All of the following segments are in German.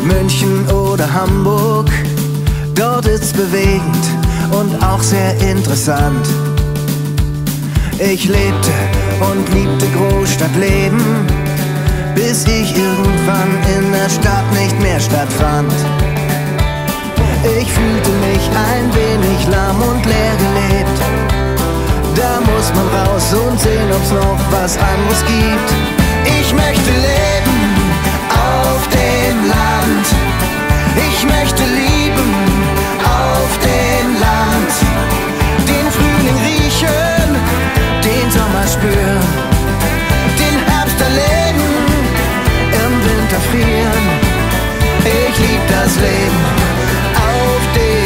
München oder Hamburg, dort ist's bewegend und auch sehr interessant. Ich lebte und liebte Großstadtleben, bis ich irgendwann in der Stadt nicht mehr stattfand. Ich fühlte mich ein wenig lahm und leer gelebt. Da muss man raus und sehen, ob's noch was anderes gibt. Ich möchte leben auf dem Land. Ich möchte lieben auf dem Land. Den Frühling riechen, den Sommer spüren, den Herbst erleben, im Winter frieren. Ich lieb das Leben auf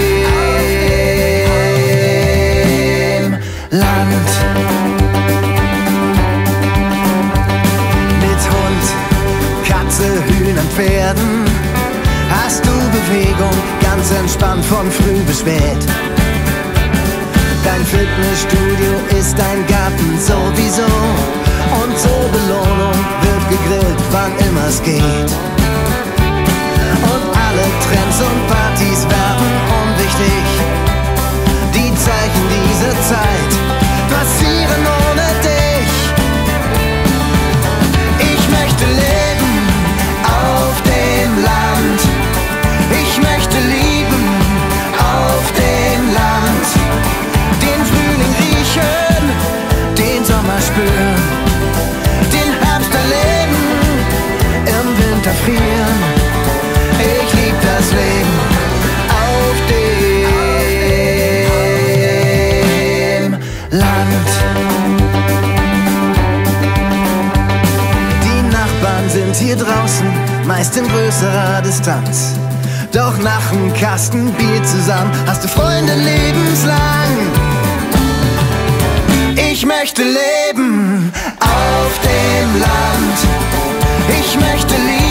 dem Land. Mit Hund, Katze, Hühnern, Pferden hast du Bewegung, ganz entspannt von früh bis spät. Dein Fitnessstudio ist dein Garten sowieso, und zur Belohnung wird gegrillt, wann immer es geht. Und alle Trends und Partys werden unwichtig. Die Zeichen dieser Zeit passieren ohne dich. Ich möchte leben auf dem Land. Ich möchte lieben auf dem Land. Den Frühling riechen, den Sommer spüren, den Herbst erleben, im Winter frieren. Ich lieb das Leben auf dem Land. Die Nachbarn sind hier draußen, meist in größerer Distanz. Doch nach einem Kasten Bier zusammen hast du Freunde lebenslang. Ich möchte leben auf dem Land. Ich möchte lieben